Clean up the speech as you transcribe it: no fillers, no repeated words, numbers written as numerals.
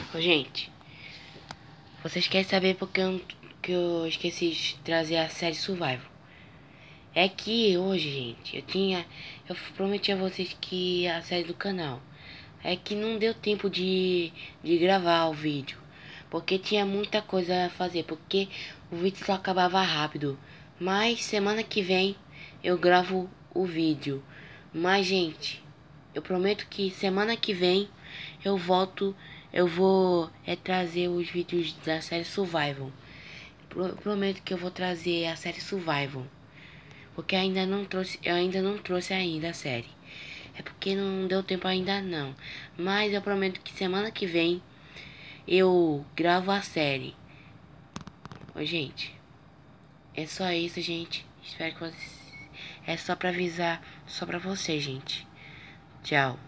Ô, gente, vocês querem saber porque que eu esqueci de trazer a série Survival? É que hoje, gente, eu prometi a vocês que a série do canal. É que não deu tempo de gravar o vídeo, porque tinha muita coisa a fazer, porque o vídeo só acabava rápido. Mas semana que vem eu gravo o vídeo. Mas, gente, eu prometo que semana que vem eu volto. Eu vou trazer os vídeos da série Survival. Prometo que eu vou trazer a série Survival, porque eu ainda não trouxe ainda a série. É porque não deu tempo ainda não. Mas eu prometo que semana que vem eu gravo a série. Ô, gente, é só isso, gente. Espero que vocês... É só pra avisar, só pra vocês, gente. Tchau.